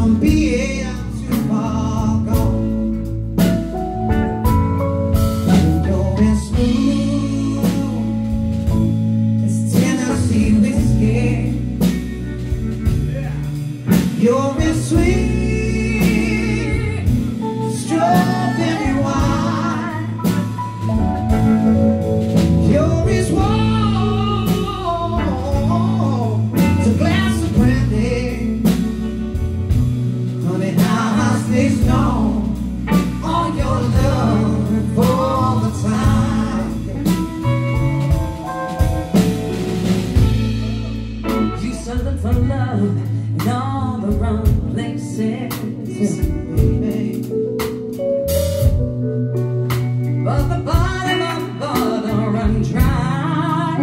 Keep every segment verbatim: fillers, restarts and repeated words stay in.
from being too far gone. You're as smooth as Tennessee whiskey. You're as sweet as strawberry wine. You're as warm as a glass of brandy. Honey, how I stay strong on your love for the time. You searching for love in all the wrong places, Baby, but the bottom of the bottle run dry.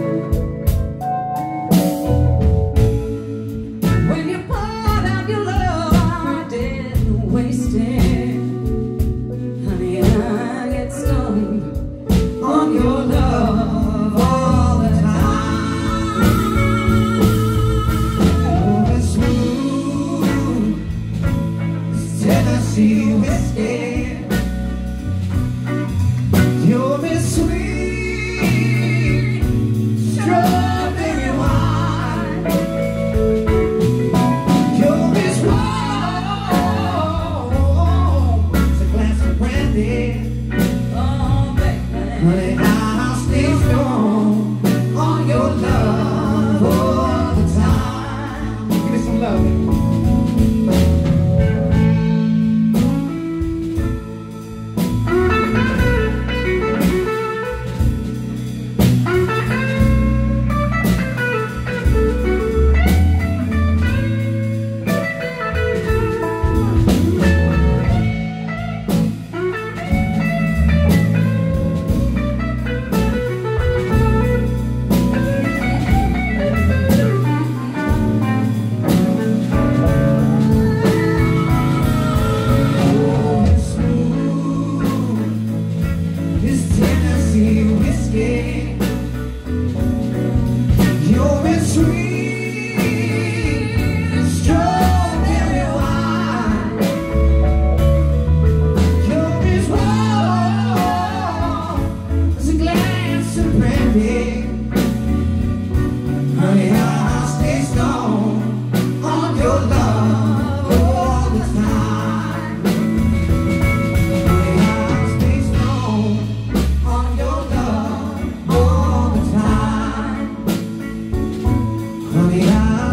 When you poured out your love, I didn't waste it. Honey, I get stoned on your love all the time. you're as smooth as Tennessee whiskey. You're as sweet as strawberry wine. You're as warm as a glass of brandy. Oh, baby. Honey, I'll stay strong on your love all the time. Give me some love. This Tennessee whiskey, you're as sweet as strawberry wine. You're as warm as a glass of brandy. Honey, I'll stay strong on your love all the time. Honey, I'll stay strong on your love all the time. Honey, I